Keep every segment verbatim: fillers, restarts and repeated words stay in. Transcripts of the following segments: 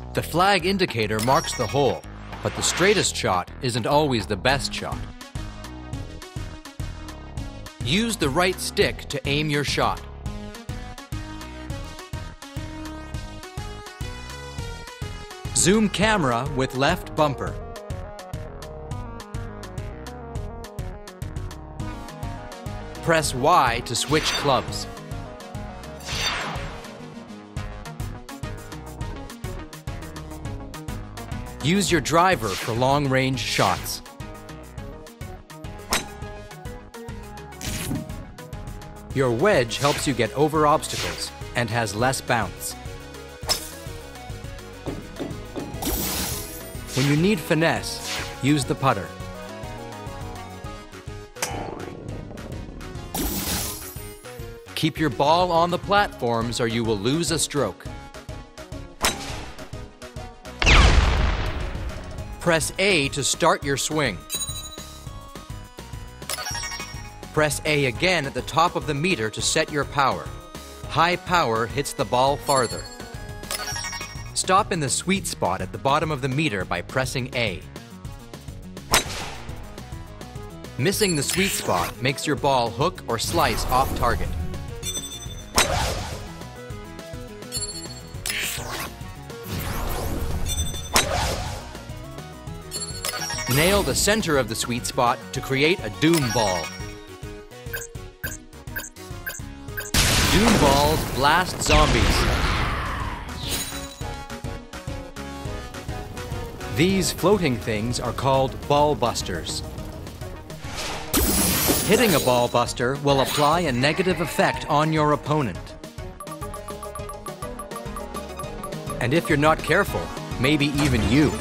The flag indicator marks the hole, but the straightest shot isn't always the best shot. Use the right stick to aim your shot. Zoom camera with left bumper. Press Y to switch clubs. Use your driver for long-range shots. Your wedge helps you get over obstacles and has less bounce. When you need finesse, use the putter. Keep your ball on the platforms or you will lose a stroke. Press A to start your swing. Press A again at the top of the meter to set your power. High power hits the ball farther. Stop in the sweet spot at the bottom of the meter by pressing A. Missing the sweet spot makes your ball hook or slice off target. Nail the center of the sweet spot to create a doom ball. Doom balls blast zombies. These floating things are called ball busters. Hitting a ball buster will apply a negative effect on your opponent. And if you're not careful, maybe even you.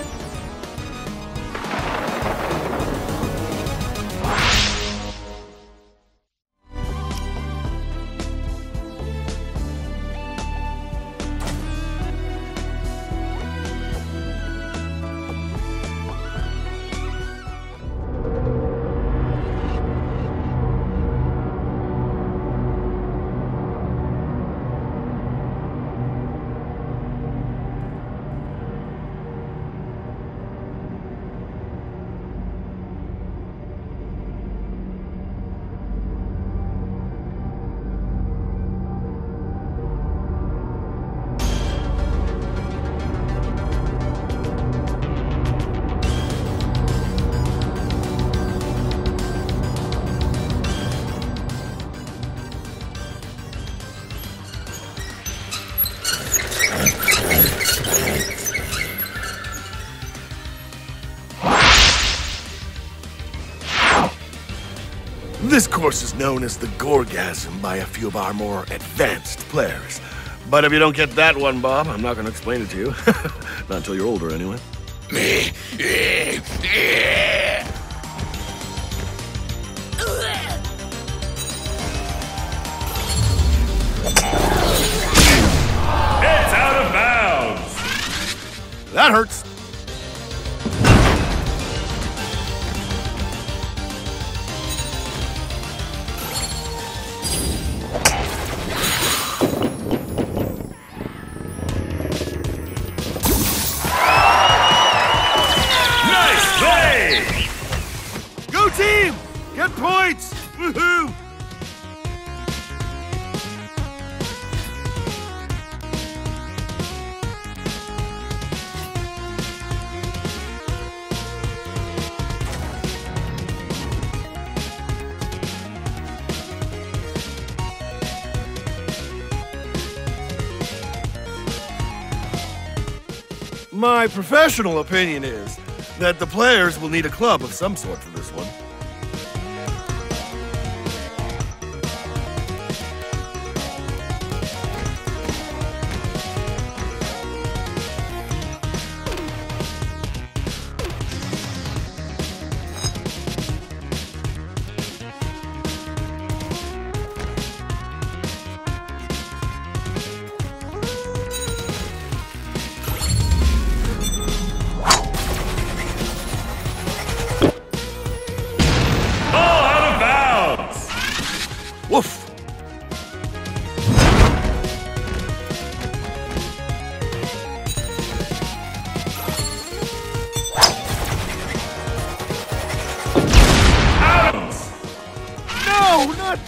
This course is known as the Gorgasm by a few of our more advanced players. But if you don't get that one, Bob, I'm not going to explain it to you. Not until you're older, anyway. It's out of bounds! That hurts. Go team! Get points! Woohoo! My professional opinion is that the players will need a club of some sort for this one.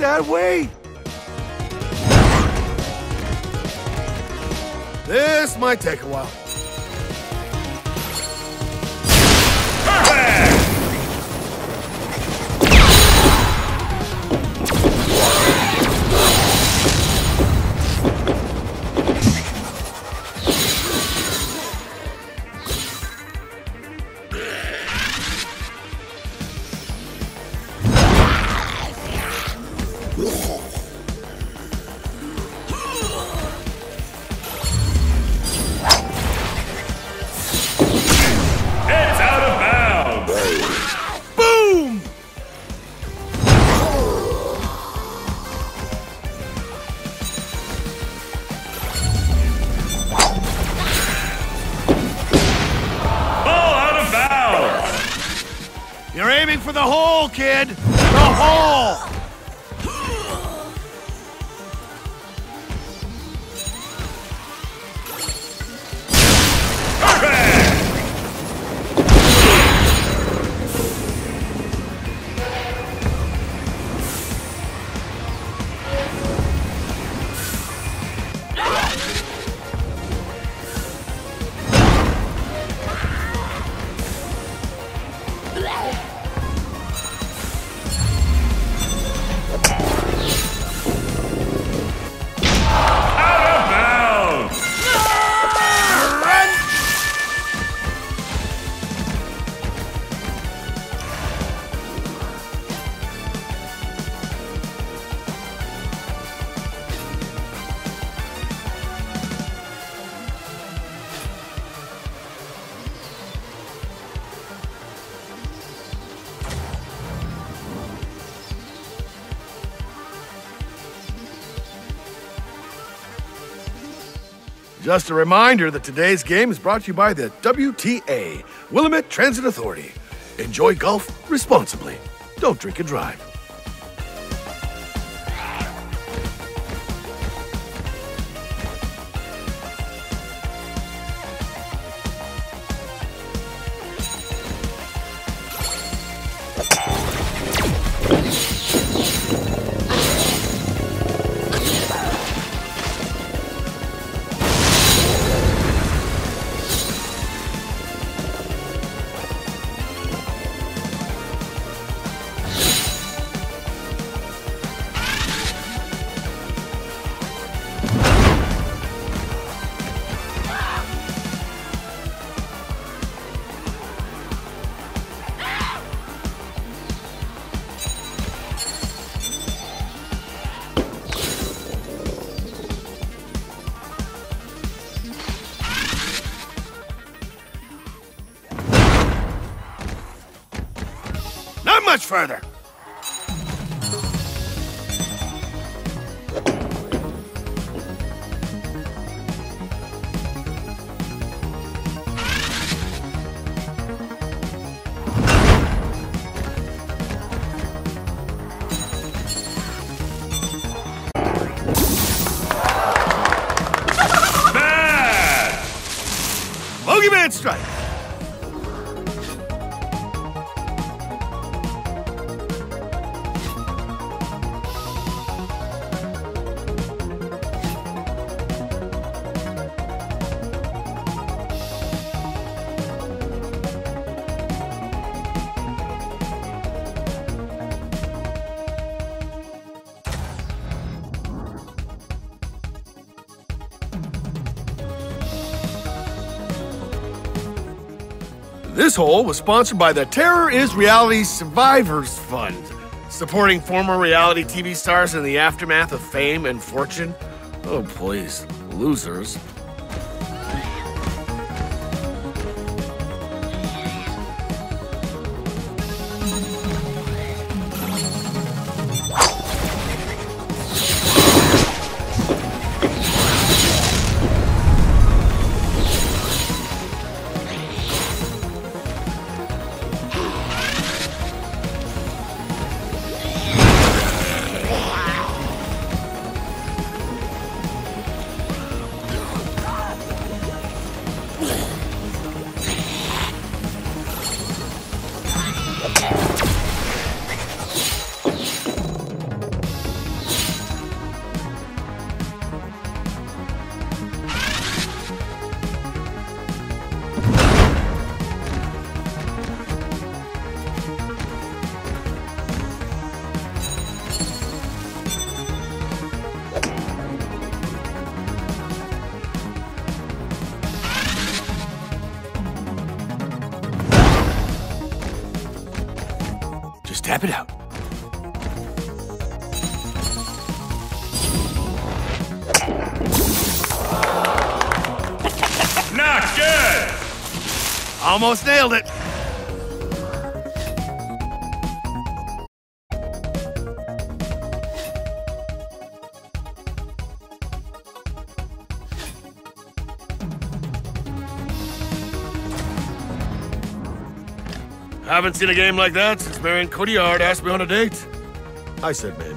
that way. This might take a while. Perfect! You're aiming for the hole, kid! The hole! Just a reminder that today's game is brought to you by the W T A, Willamette Transit Authority. Enjoy golf responsibly. Don't drink and drive. Not much further. Bad! Bogeyman strike. This hole was sponsored by the Terror is Reality Survivors Fund, supporting former reality T V stars in the aftermath of fame and fortune. Oh, please, losers. Tap it out. Not good! Almost nailed it. Haven't seen a game like that since Marion Cotillard asked me on a date. I said maybe.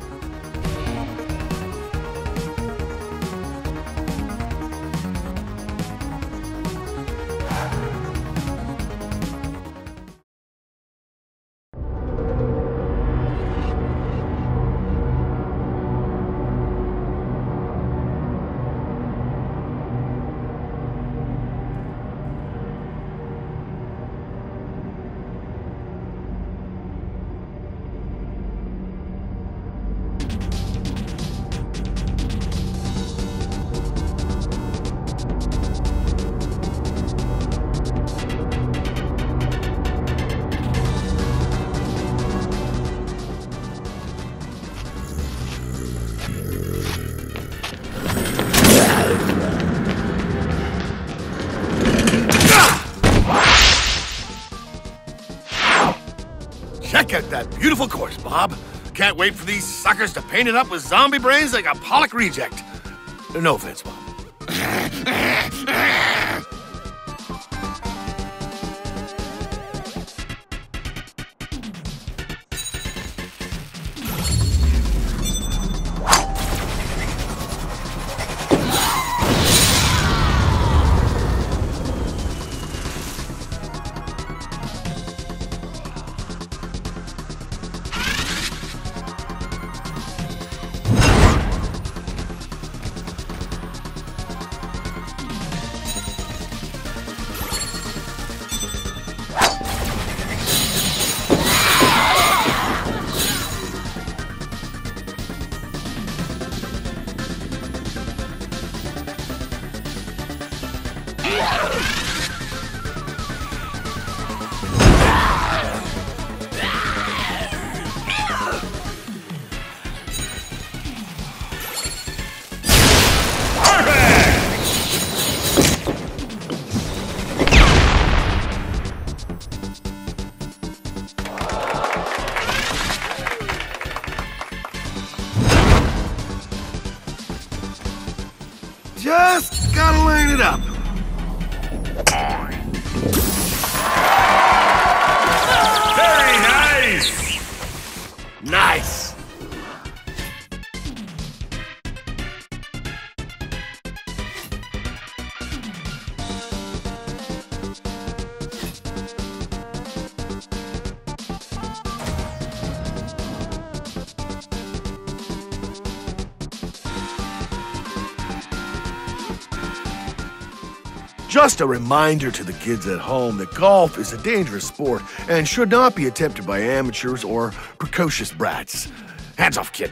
Check out that beautiful course, Bob. Can't wait for these suckers to paint it up with zombie brains like a Pollock reject. No offense, Bob. Just gotta line it up. Very nice! Nice. Just a reminder to the kids at home that golf is a dangerous sport and should not be attempted by amateurs or precocious brats. Hands off, kid.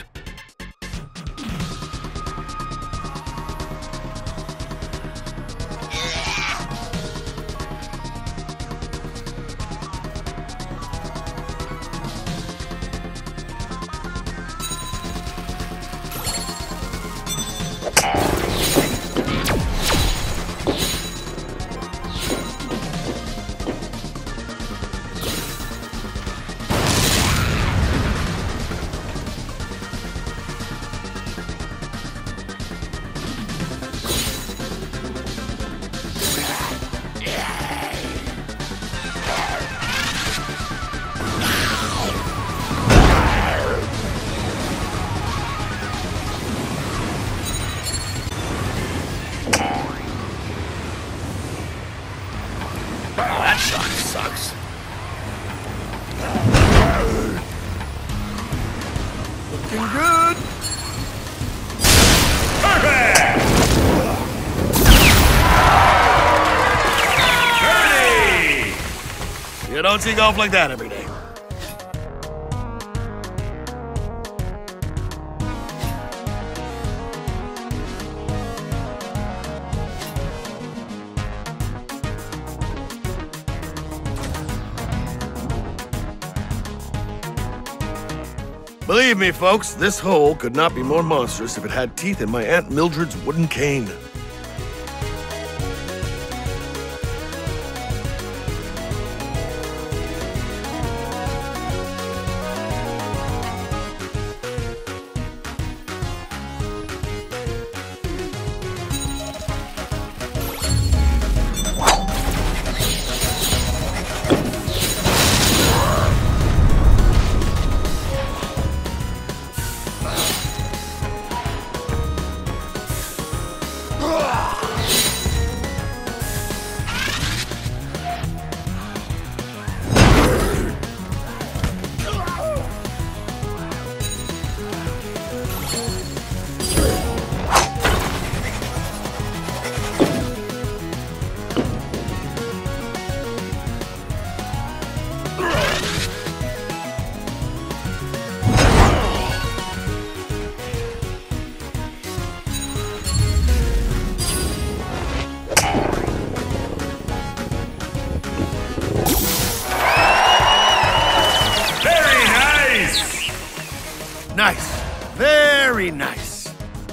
That shot sucks. Looking good. Perfect! Birdie! You don't see golf like that every day. Believe me, folks, this hole could not be more monstrous if it had teeth in my Aunt Mildred's wooden cane. Nice. Very nice.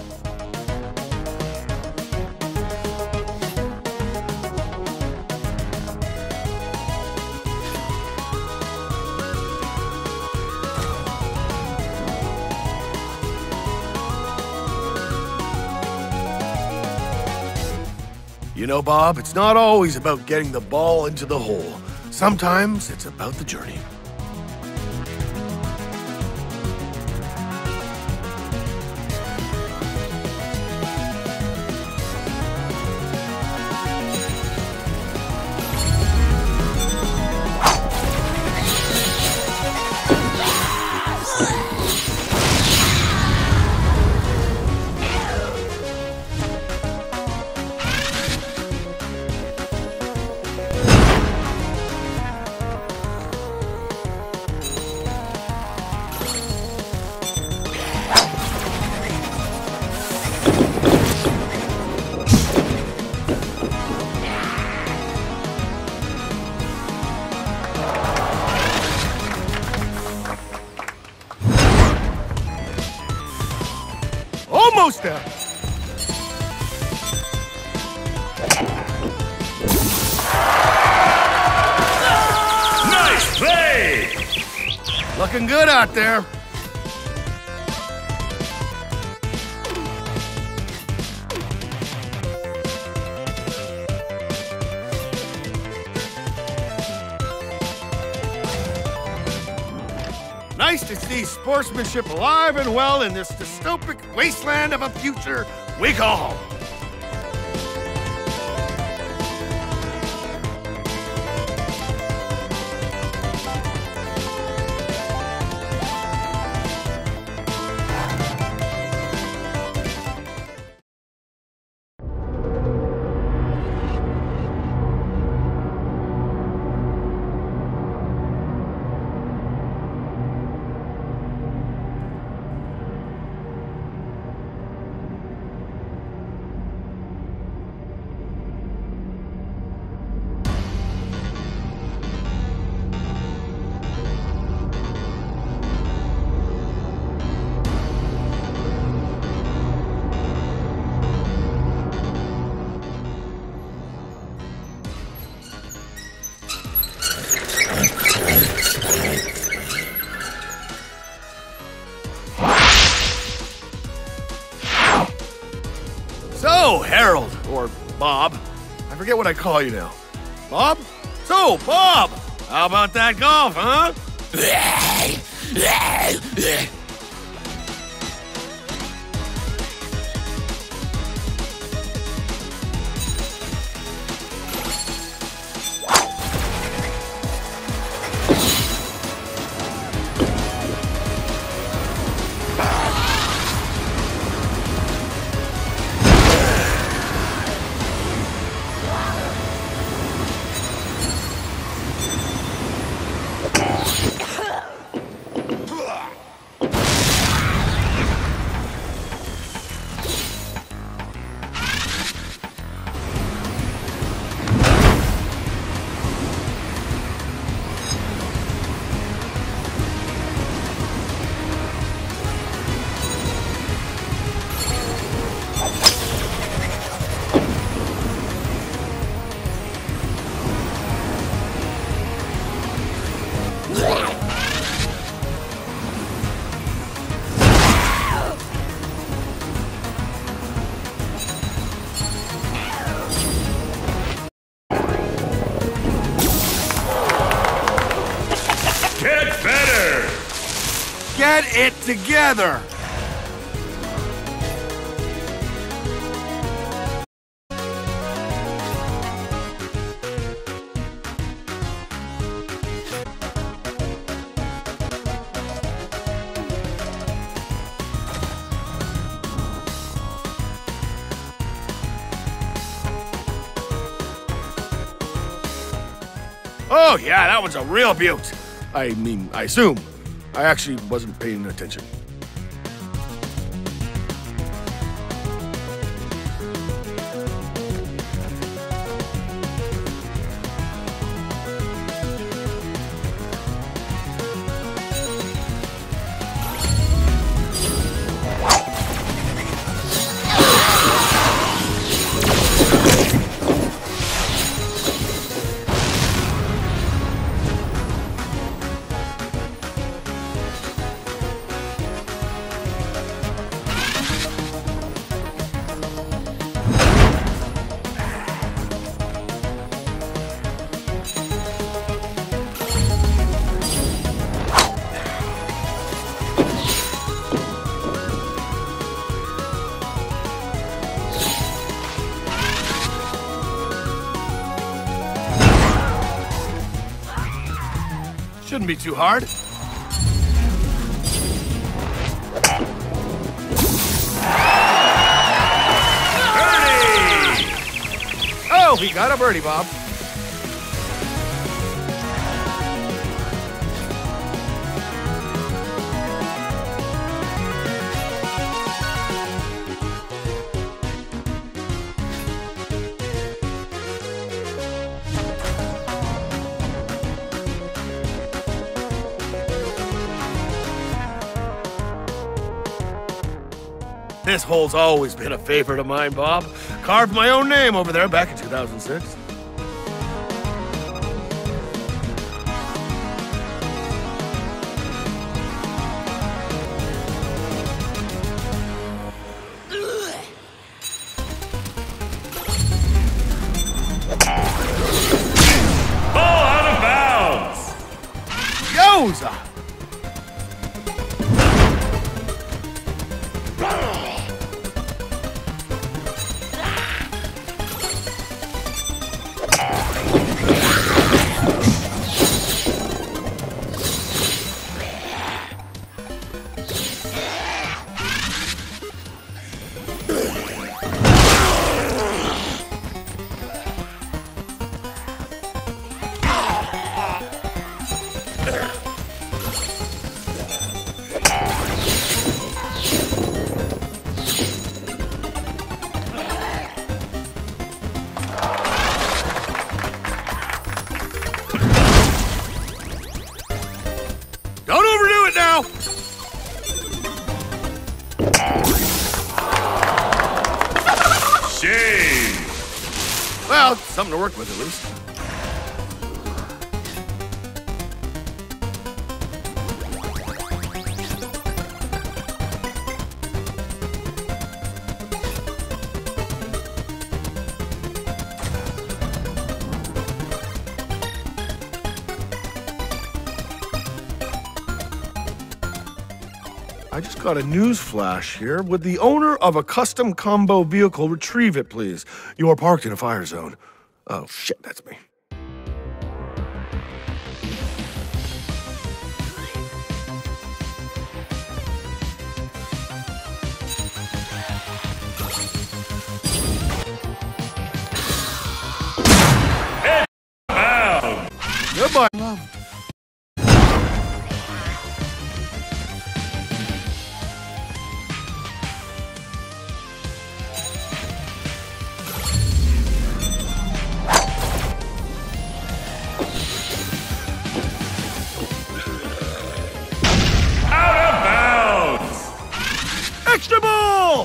You know, Bob, it's not always about getting the ball into the hole. Sometimes it's about the journey. Almost there. Nice play! Looking good out there. Nice to see sportsmanship alive and well in this dystopic wasteland of a future we call home. So, Harold, or Bob, I forget what I call you now. Bob? So, Bob, how about that golf, huh? Get it together! Oh, yeah, that was a real beaut. I mean, I assume. I actually wasn't paying attention. Shouldn't be too hard. Birdie! Oh, he got a birdie, Bob. This hole's always been a favorite of mine, Bob. Carved my own name over there back in two thousand six. Ball out of bounds! Yoza! Don't overdo it now! Shame! Well, something to work with at least. I just got a news flash here. Would the owner of a custom combo vehicle retrieve it, please? You are parked in a fire zone. Oh, shit, that's me. Bound! Goodbye, love. Extra ball!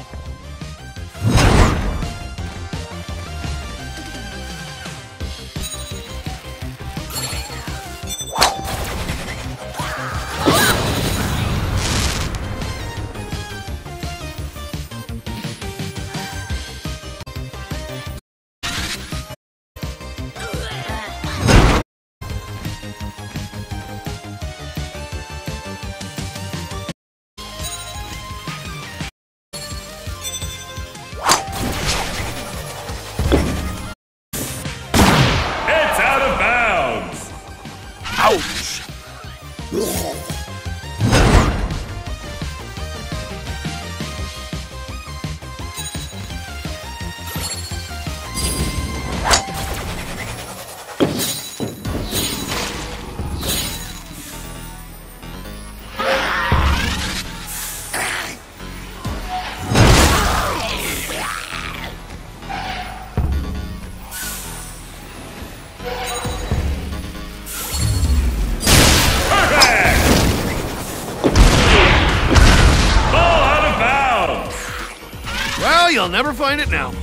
I'll never find it now.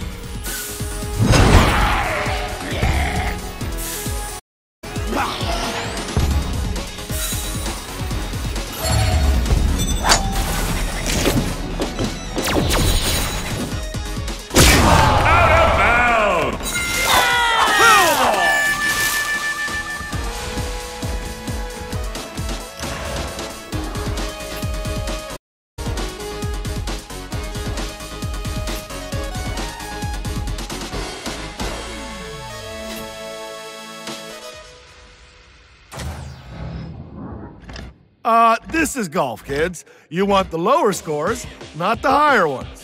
Uh, this is golf, kids. You want the lower scores, not the higher ones.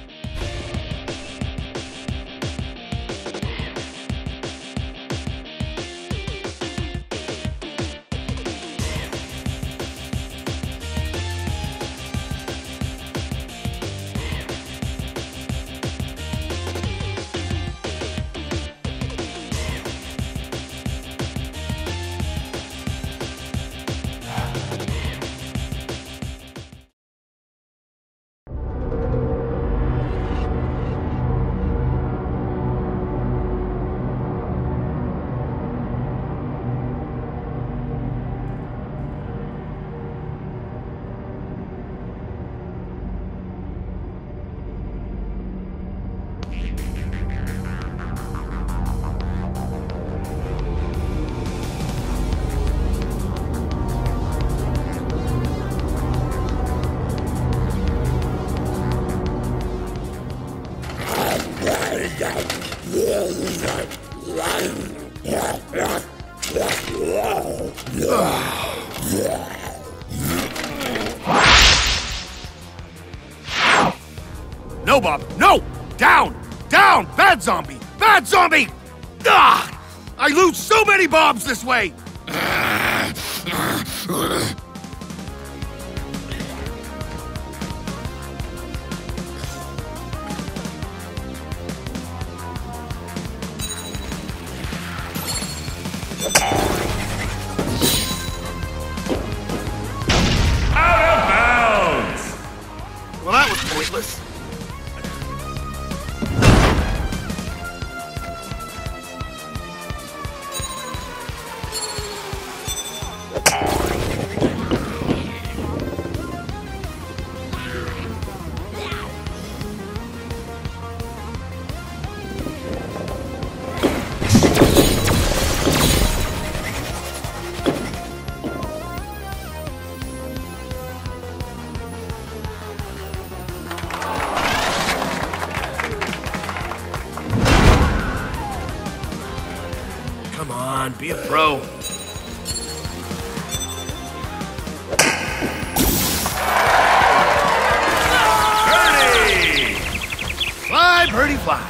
No, Bob, no! Down! Down! Bad zombie! Bad zombie! Ah! I lose so many Bobs this way! Well, that was pointless. Come on, be a pro. Birdie! Fly, birdie, fly.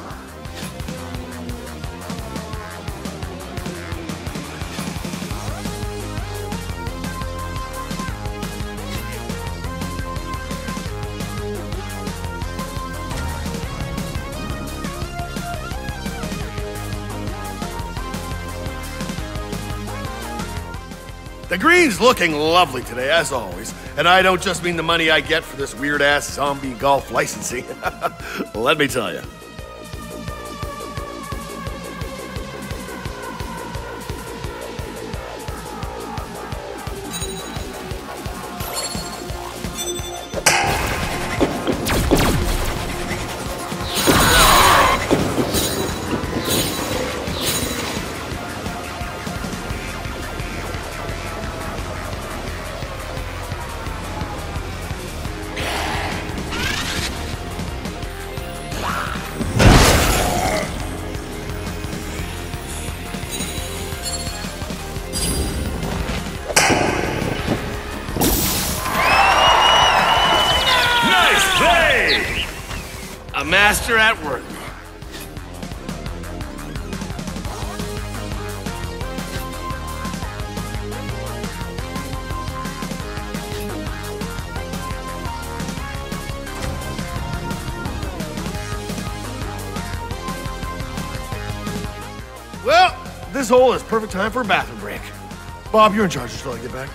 The green's looking lovely today, as always. And I don't just mean the money I get for this weird-ass zombie golf licensing. Let me tell you. A master at work. Well, this hole is perfect time for a bathroom break. Bob, you're in charge until I get back.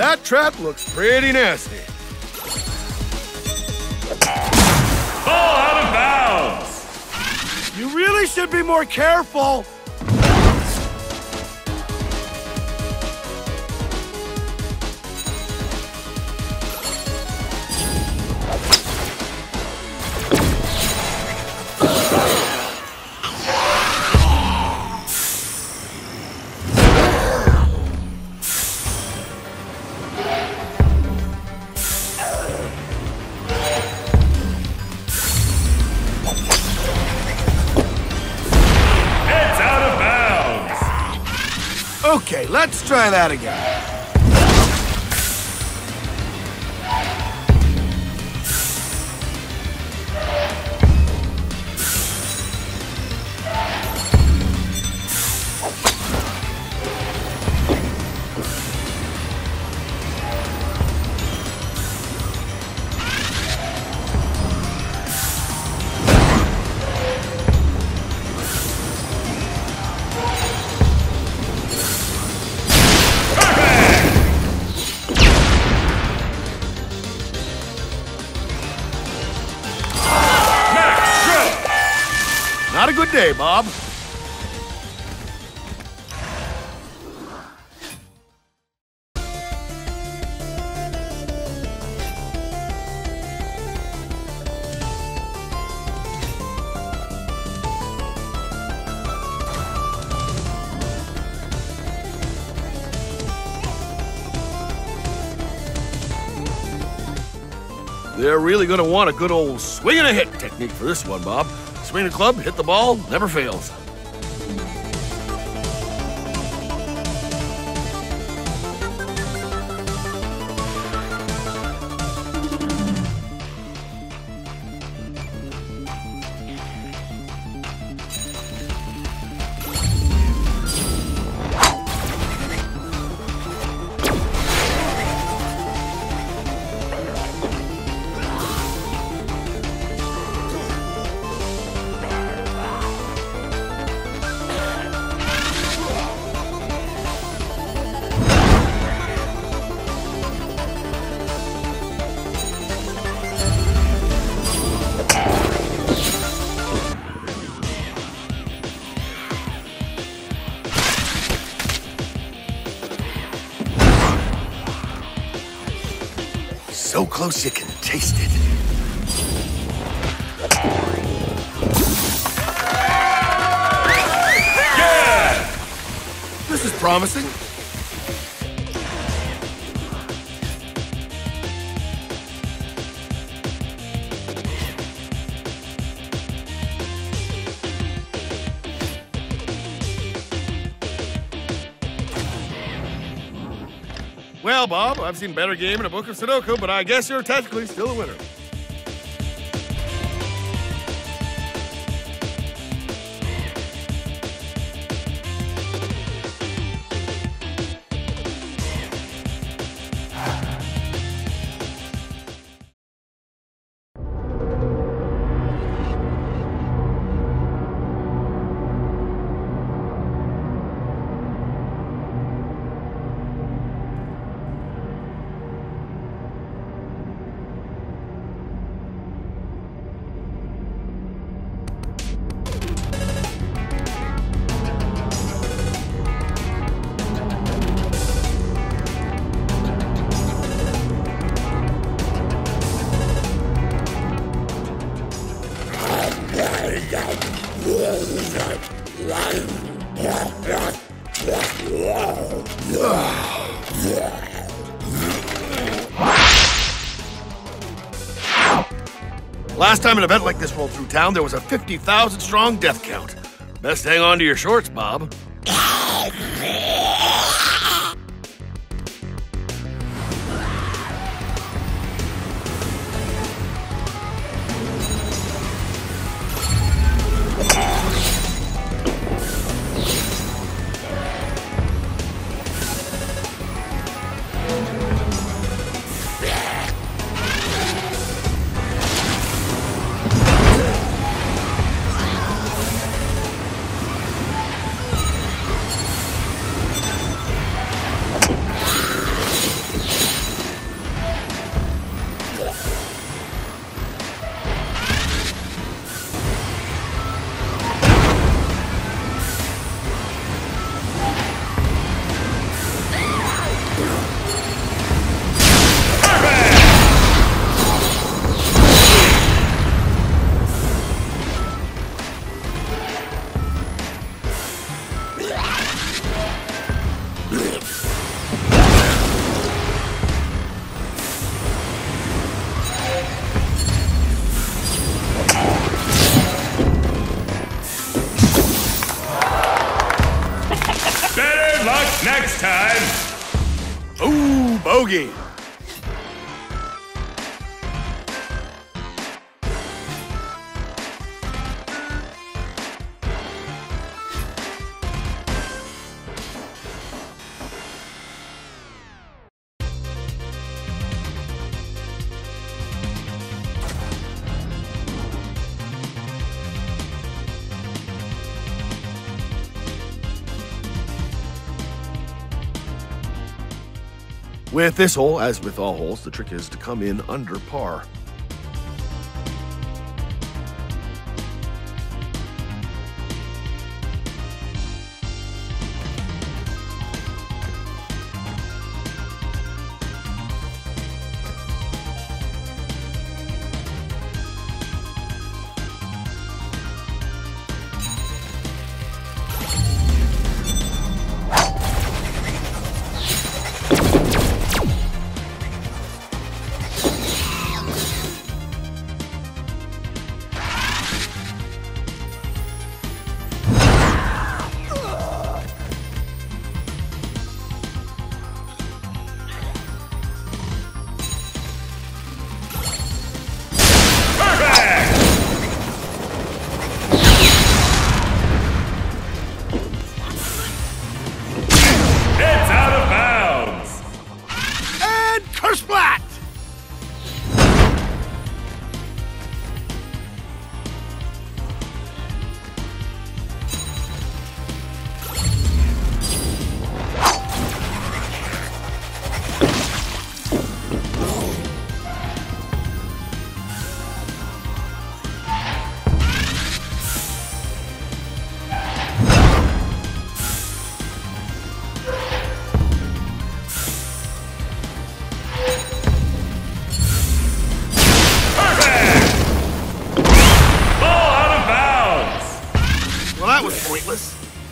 That trap looks pretty nasty. Ball out of bounds! You really should be more careful. Okay, let's try that again. Not a good day, Bob. They're really going to want a good old swing and a hit technique for this one, Bob. Swing the club, hit the ball, never fails. So close you can taste it. Yeah! This is promising. Well, Bob, I've seen better game in a book of Sudoku, but I guess you're technically still a winner. Last time an event like this rolled through town, there was a fifty thousand strong death count. Best hang on to your shorts, Bob. this time. Ooh, bogey. With this hole, as with all holes, the trick is to come in under par. Pointless.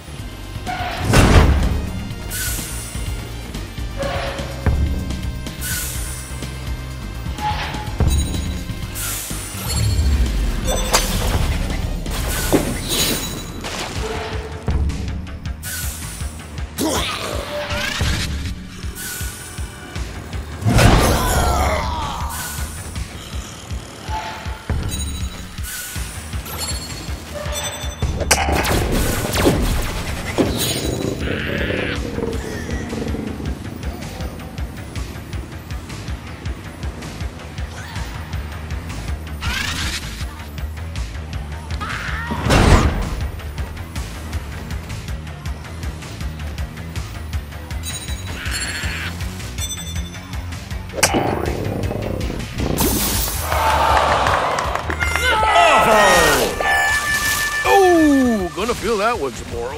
Gonna feel that one tomorrow.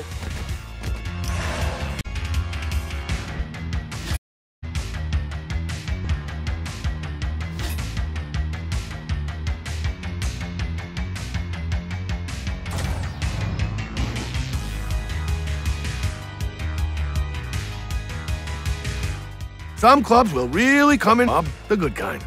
Some clubs will really come in, Bob, the good kind.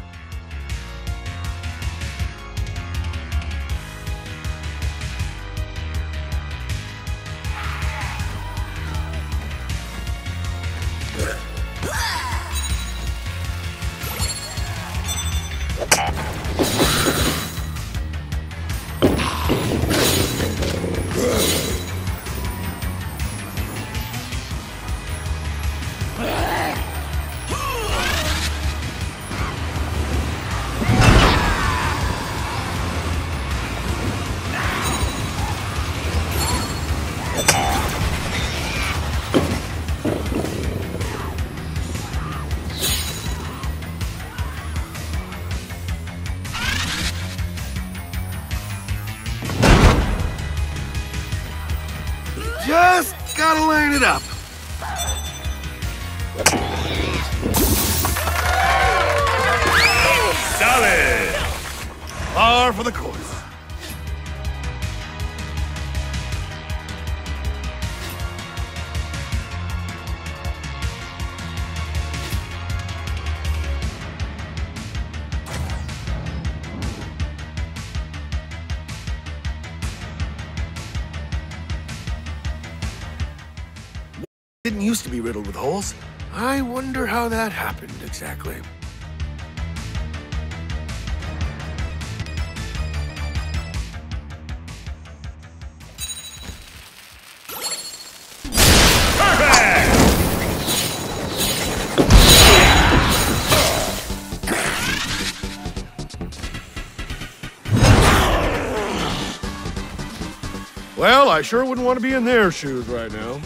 Just gotta line it up. Solid! Par for the course. didn't used to be riddled with holes. I wonder how that happened exactly. Well, I sure wouldn't want to be in their shoes right now.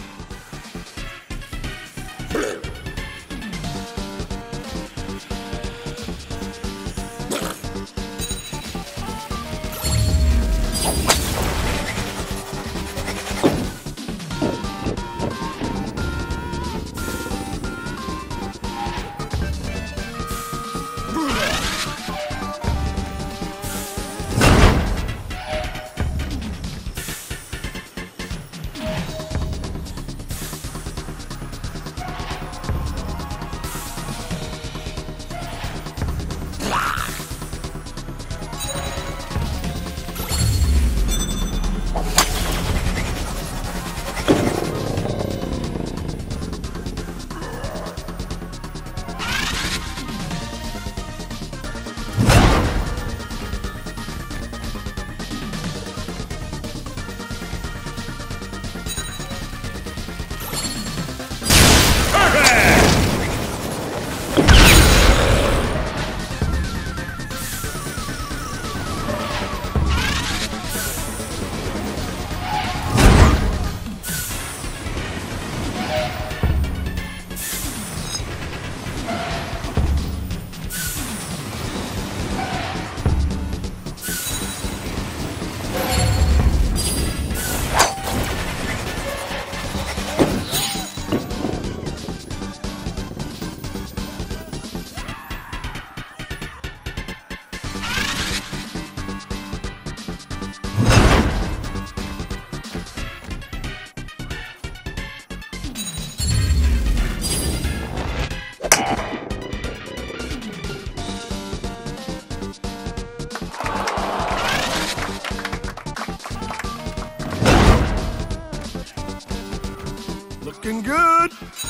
Looking good.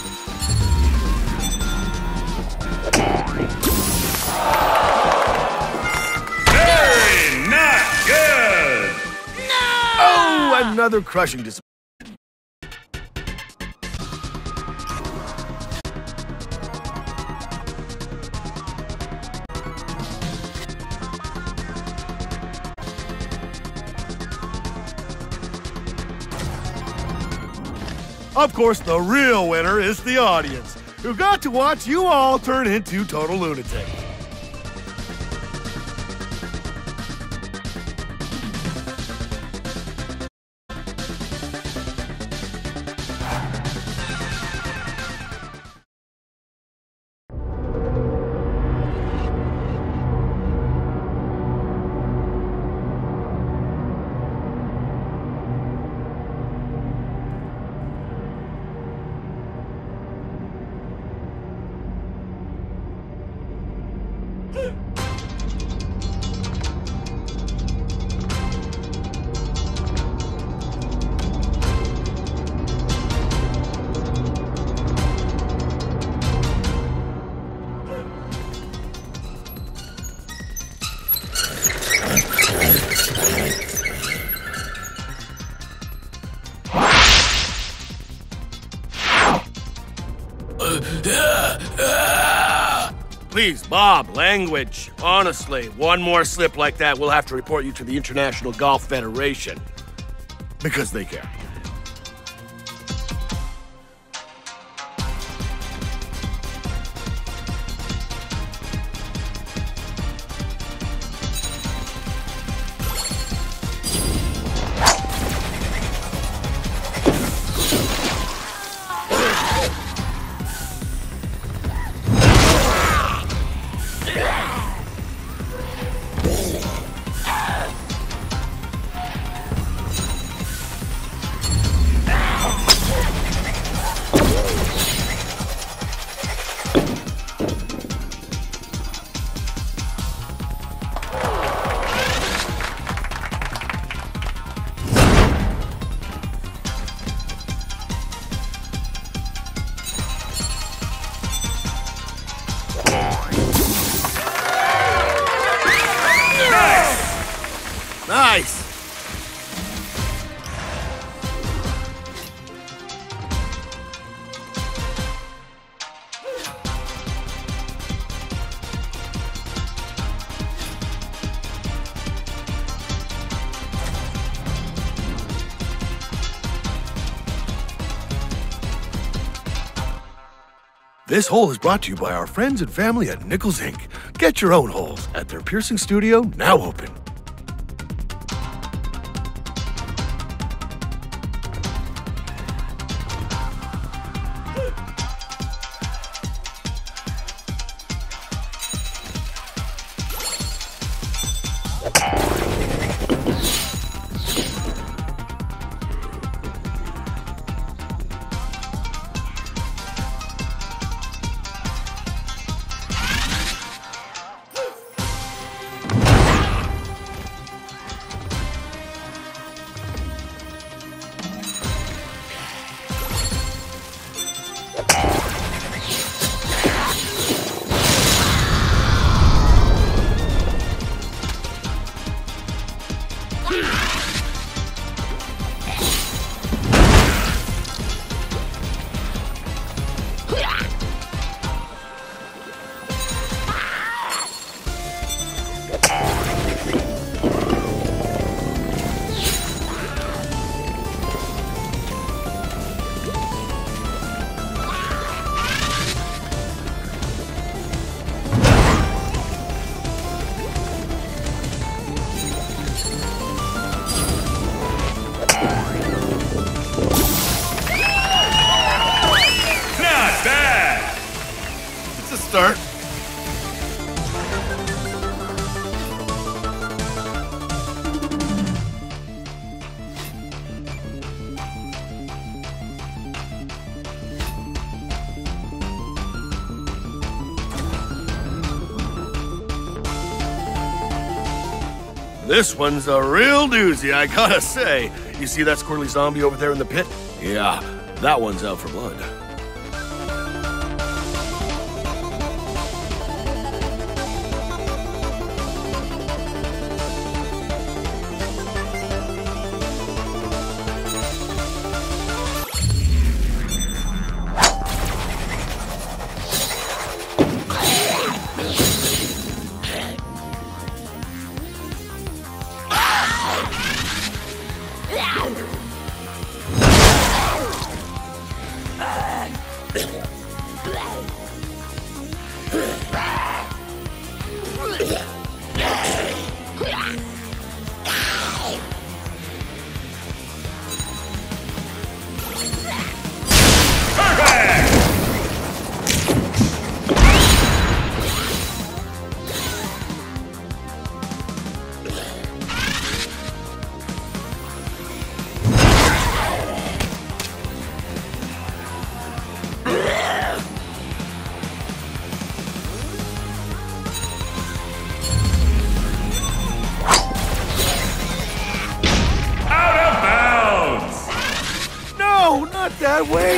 Very not good. No! Oh, another crushing disappointment. Of course, the real winner is the audience, who got to watch you all turn into total lunatics. Please, Bob, language. Honestly, one more slip like that, we'll have to report you to the International Golf Federation. Because they care. Nice! This hole is brought to you by our friends and family at Nichols Incorporated. Get your own holes at their piercing studio, now open. Start. This one's a real doozy, I gotta say. You see that squirrely zombie over there in the pit? Yeah, that one's out for blood. That way!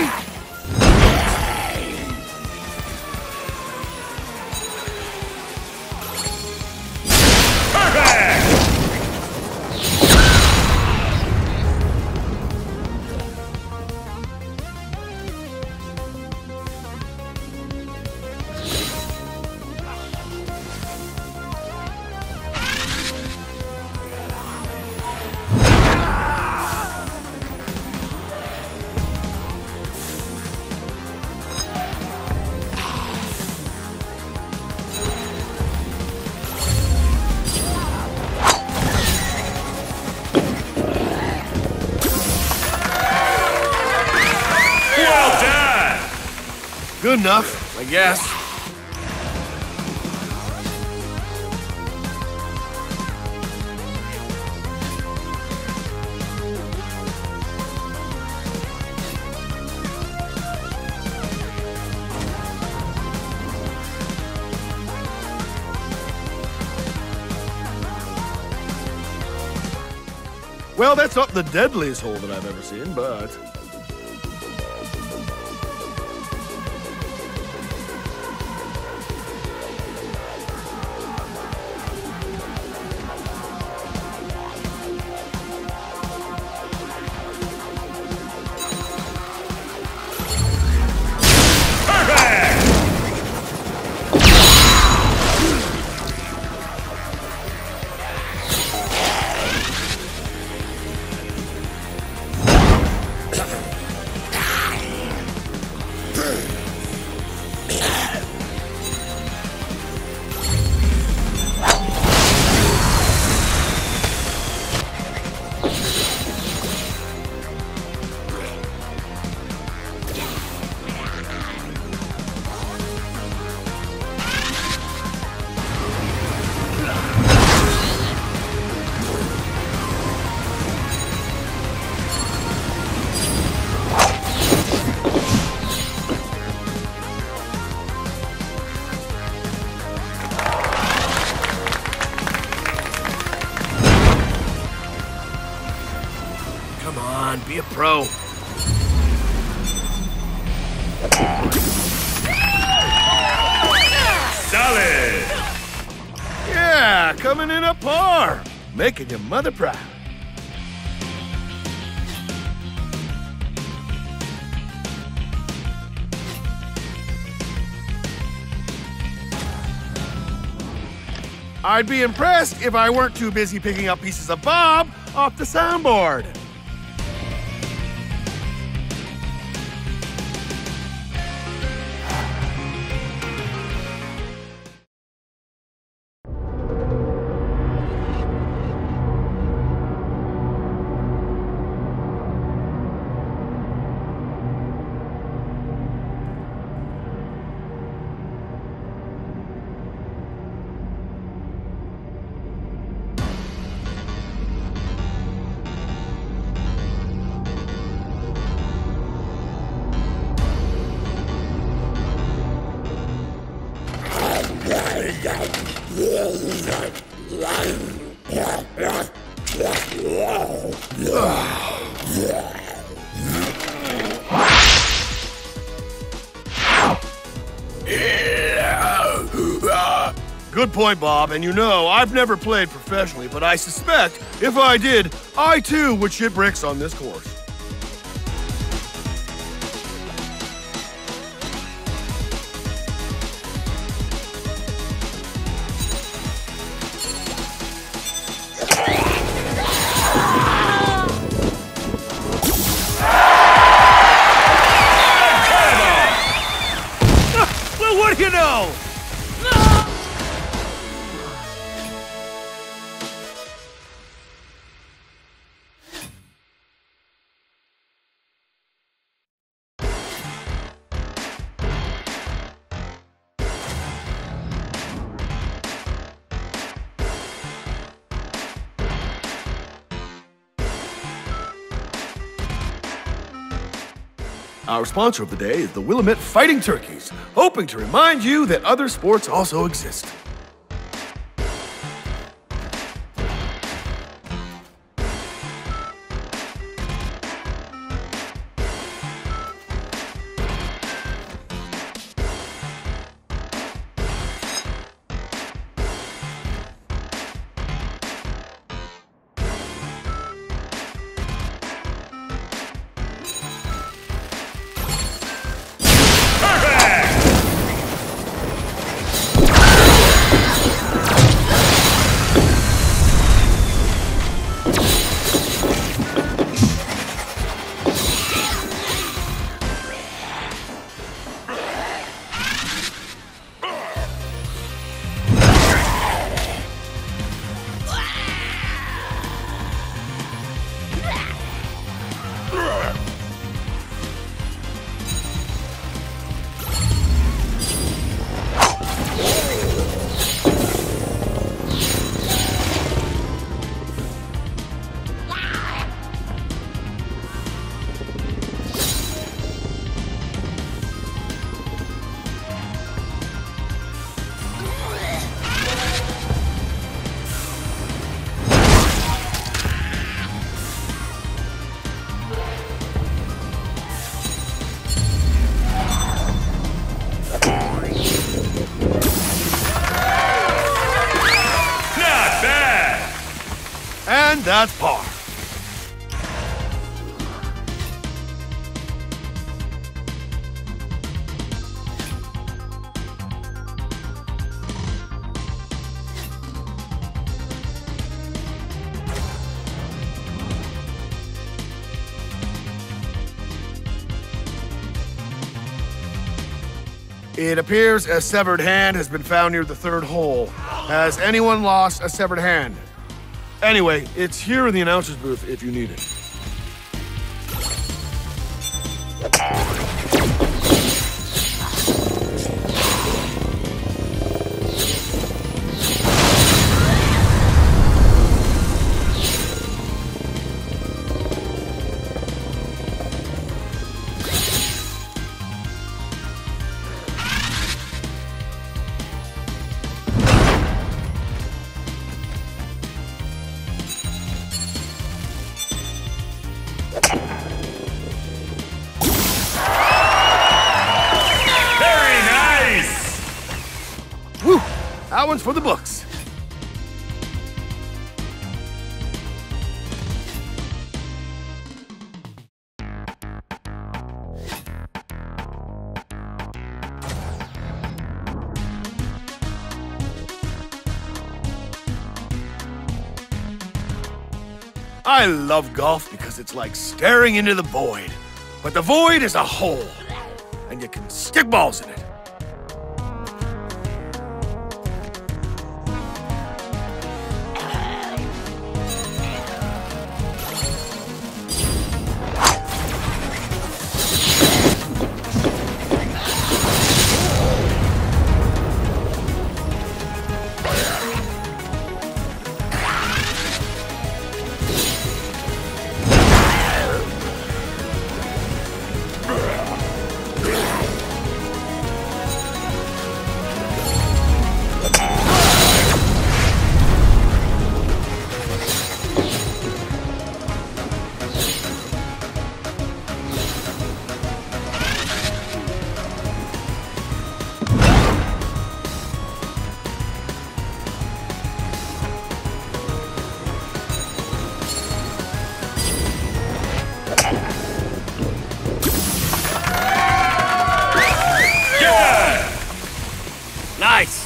Good enough, I guess. Well, that's not the deadliest hole that I've ever seen, but... pro. Solid. Yeah, coming in a par. Making your mother proud. I'd be impressed if I weren't too busy picking up pieces of Bob off the soundboard. Good point, Bob, and you know, I've never played professionally, but I suspect if I did, I too would shit bricks on this course. Well, what do you know? Our sponsor of the day is the Willamette Fighting Turkeys, hoping to remind you that other sports also exist. And that's par. It appears a severed hand has been found near the third hole. Has anyone lost a severed hand? Anyway, it's here in the announcer's booth if you need it. that one's for the books. I love golf because it's like staring into the void. But the void is a hole, and you can stick balls in it. Nice!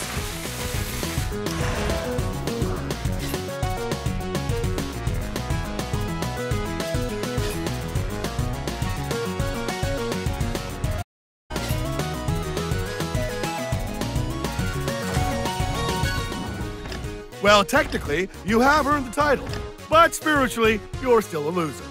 Well, technically, you have earned the title, but spiritually, you're still a loser.